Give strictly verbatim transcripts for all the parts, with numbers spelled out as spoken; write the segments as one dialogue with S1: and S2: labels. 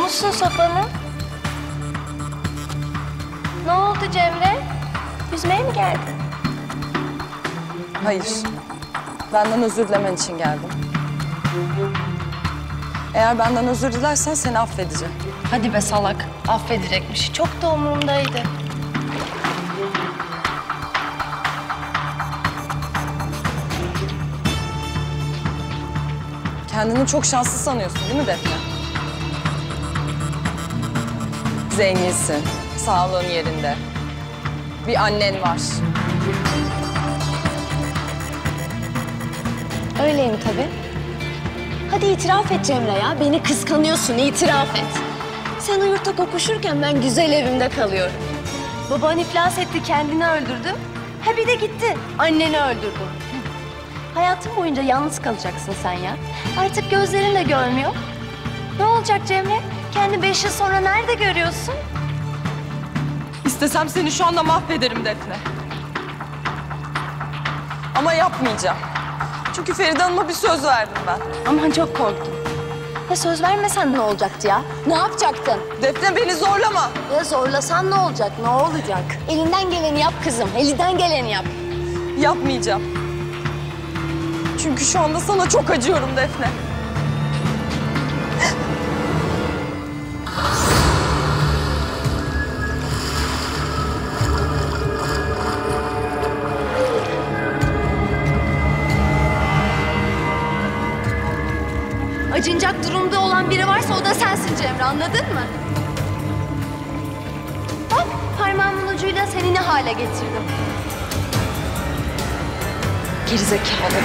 S1: musun Safa'nın? Ne oldu Cemre? Üzmeye mi geldin?
S2: Hayır. Benden özür dilemen için geldim. Eğer benden özür dilersen seni affedeceğim.
S1: Hadi be salak. Affedecekmiş. Çok da umurumdaydı.
S2: Kendini çok şanslı sanıyorsun değil mi Defne? Zenginsin, sağlığın yerinde. Bir annen var.
S1: Öyleyim tabii. Hadi itiraf et Cemre ya. Beni kıskanıyorsun, itiraf et. Sen o yurtta kokuşurken ben güzel evimde kalıyorum. Baban iflas etti, kendini öldürdü. Ha bir de gitti, anneni öldürdü. Hayatın boyunca yalnız kalacaksın sen ya. Artık gözlerin de görmüyor. Ne olacak Cemre? Kendi beş yıl sonra nerede görüyorsun?
S2: İstesem seni şu anda mahvederim Defne. Ama yapmayacağım. Çünkü Feride Hanım'a bir söz verdim ben.
S1: Aman çok korktum. Ya söz vermesen ne olacaktı ya? Ne yapacaktın?
S2: Defne beni zorlama.
S1: Ya zorlasan ne olacak, ne olacak? Elinden geleni yap kızım, elinden geleni yap.
S2: Yapmayacağım. Çünkü şu anda sana çok acıyorum Defne.
S1: Acınacak durumda olan biri varsa o da sensin Cemre, anladın mı? Bak, parmağımın ucuyla seni ne hale getirdim. Gerizekalı.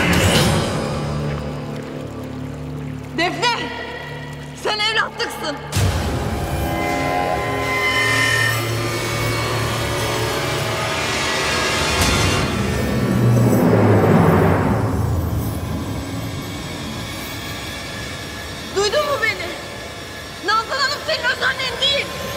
S2: Defne! Sen evlatlıksın. Duydun mu beni? Nazan Hanım senin öz annen değil.